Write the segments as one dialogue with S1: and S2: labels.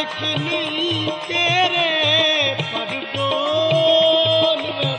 S1: देखनी तेरे पर बोल वे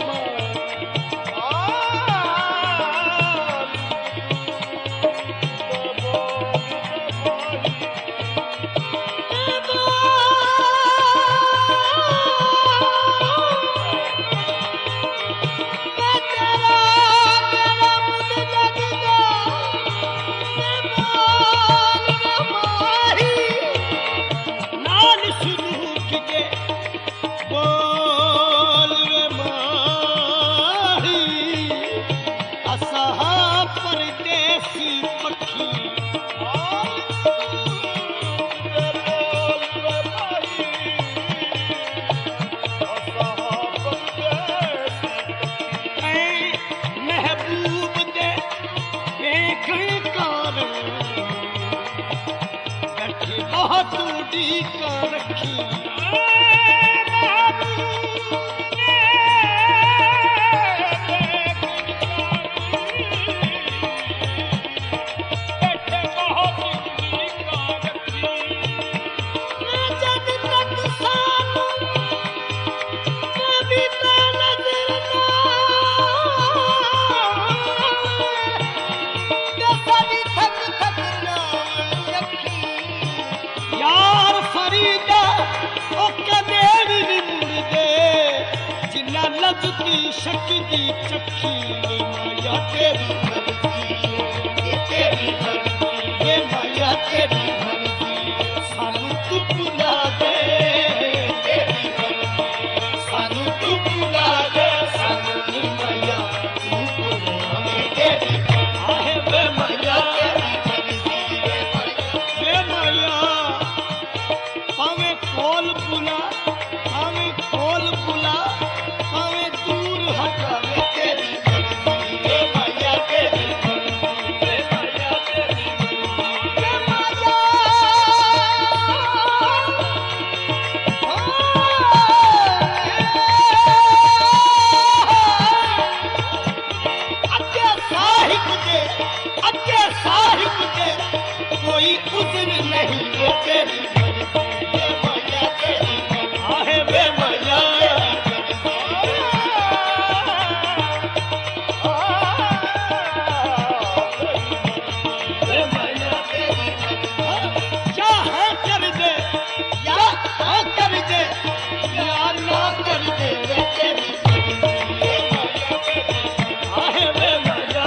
S1: की शक्ति चक्की माया तेरी मर्जी तेरी मर्जी ये माया तेरी मर्जी सानू तू बुला दे तेरी मर्जी सानू तू बुला दे सानू माया तू बुला दे तेरी आहे वे माया तेरी मर्जी ये माया पावे खोल बुला पावे खोल बुला कोई उधर नहीं वो तेरी मर्जी आहे वे माया चाहे कर दे या हाँ कर दे या ना कर दे वे तेरी आहे वे माया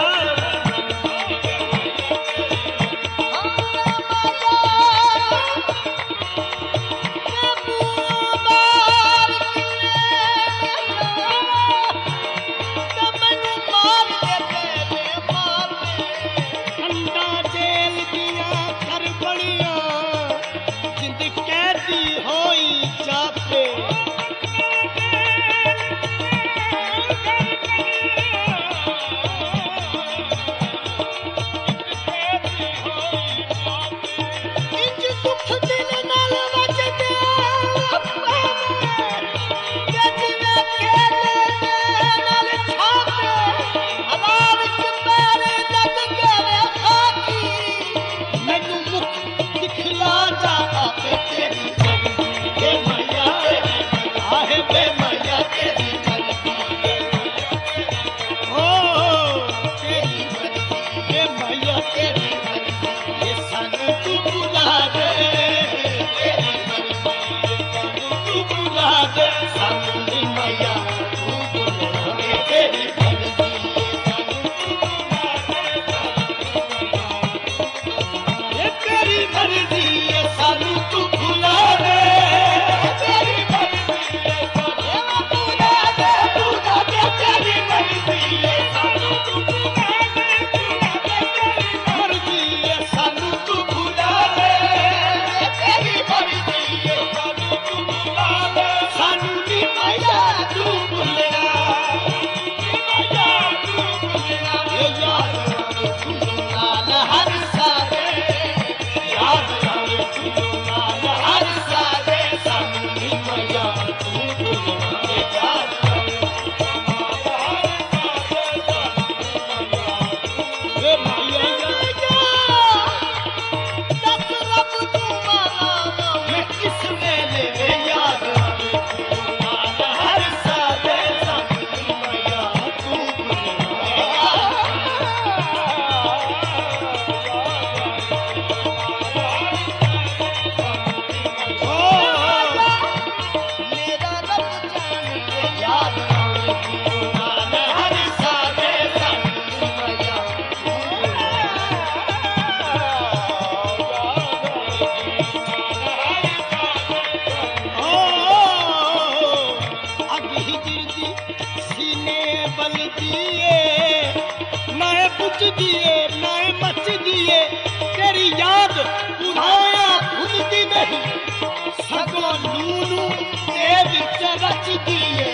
S1: रुच दिए नाए मच दिए तेरी याद उड़ाया भूलती नहीं सगो नूनू ते विच रच दिए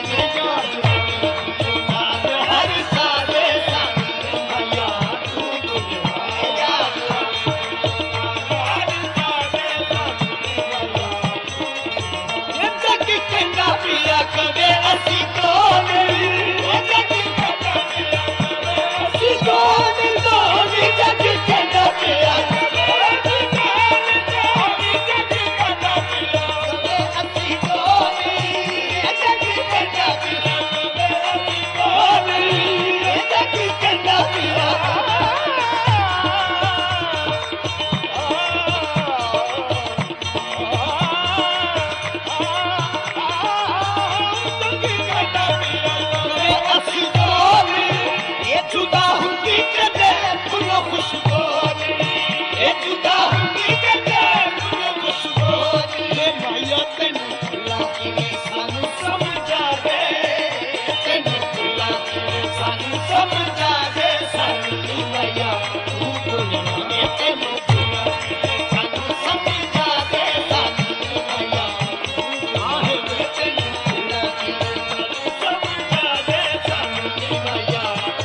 S1: हर साले पिया कदे असी कौन असी कौन दोनी जग कहना पिया कदे असी कौन जग कहना पिया कौन जग कहना पिया जुदा हुंदी कदे फुलो खुशबोनी ए जुदा हुंदी कदे फुलो खुशबोनी ए माया तेनू भुला के सानू समझा दे तेनू भुला के सानू समझा दे सानू माया तू भुलना ए तेनू भुला के सानू समझा दे सानू माया आहे तेनू भुला के समझा दे सानू माया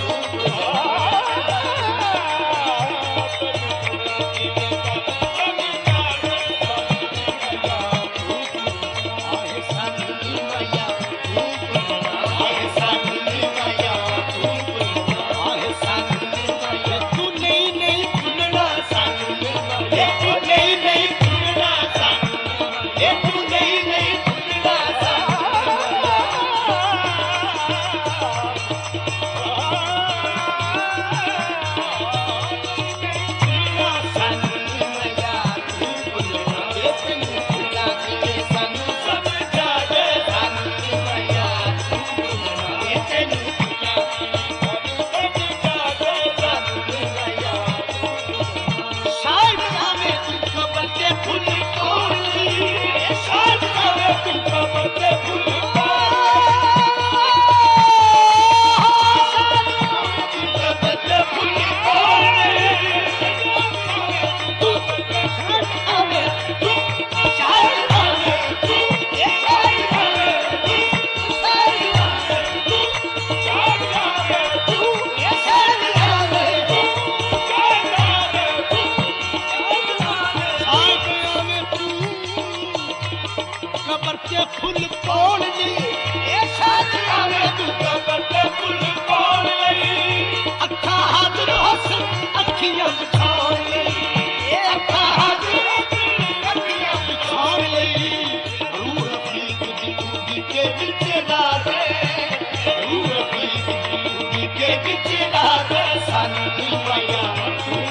S1: फुल कौन ली ए साथ आवे तू कबर ते फुल कौन ली अखा हाजिर हसन अखियां बिछाउण ली ए अखा हाजिर अखियां बिछाउण ली रूह फीक दी दूधी के विच ला दे रूह फीक दी दूधी के विच ला दे सानू माया